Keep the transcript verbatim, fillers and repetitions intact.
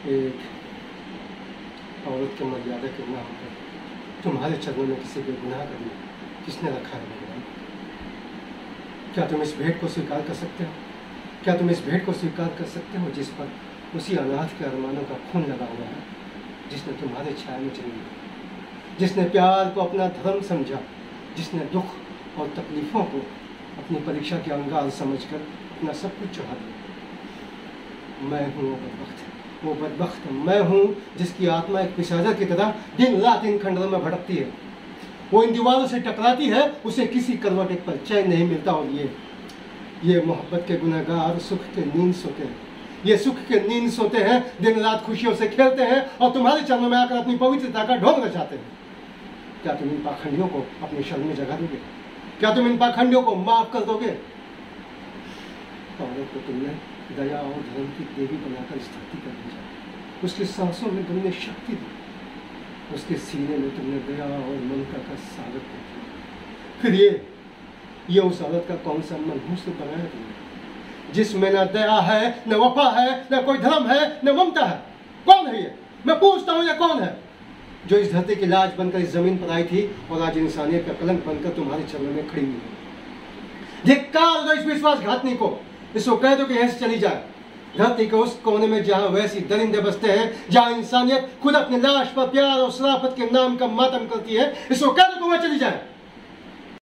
एक औरत की मर्यादा के नाम पर तुम्हारे चरणों में किसी बेगुनाह का दिया किसने रखा है भगवान? क्या तुम इस भेंट को स्वीकार कर सकते हो? क्या तुम इस भेंट को स्वीकार कर सकते हो जिस पर उसी अनाथ के अरमानों का खून लगा हुआ है, जिसने तुम्हारे छाया में जन्म लिया, जिसने प्यार को अपना धर्म समझा, जिसने दुख और तकलीफों को अपनी परीक्षा के अंगार समझकर अपना सब कुछ चढ़ा दिया? मैं हूँ वो बदबख्त, वो बदबख्त मैं हूँ जिसकी आत्मा एक पिशाचर की तरह दिन रात इन खंडरों में भटकती है। वो इन दीवारों से टकराती है, उसे किसी करवट एक पर चैन नहीं मिलता। और ये ये मोहब्बत के गुनहगार सुख के नींद सोते हैं, ये सुख के नींद सोते हैं, दिन रात खुशियों से खेलते हैं और तुम्हारे चरणों में आकर अपनी पवित्रता का ढोंग रचाते हैं। क्या तुम इन पाखंडियों को अपनी शरण में जगह दोगे? क्या तुम इन पाखंडियों को माफ कर दोगे? औरत को तुमने दया और धर्म की देवी बनाकर इस धरती कर भेजा, उसकी सांसों में तुमने शक्ति दी, उसके सीने में तुमने दया और ममता का सागर कर दिया। फिर ये ये उस औरत का कौन सा मनहूस बनाया तुमने, जिसमें न दया है, न वफा है, न कोई धर्म है, न ममता है? कौन है ये? मैं पूछता हूँ, ये कौन है जो इस धरती की लाज बनकर इस जमीन पर आई थी और आज इंसानियत का कलंक बनकर तुम्हारे चरणों में खड़ी हुई है? धिक्कार दो इस विश्वासघातनी को, इसको कह दो कि यहाँ से चली जाए। धरती के उस कोने में जहाँ वैसी दरिंदे बसते हैं, जहाँ इंसानियत खुद अपनी लाश पर प्यार और शराफत के नाम का मातम करती है, इसको कह दो कि वह चली जाए।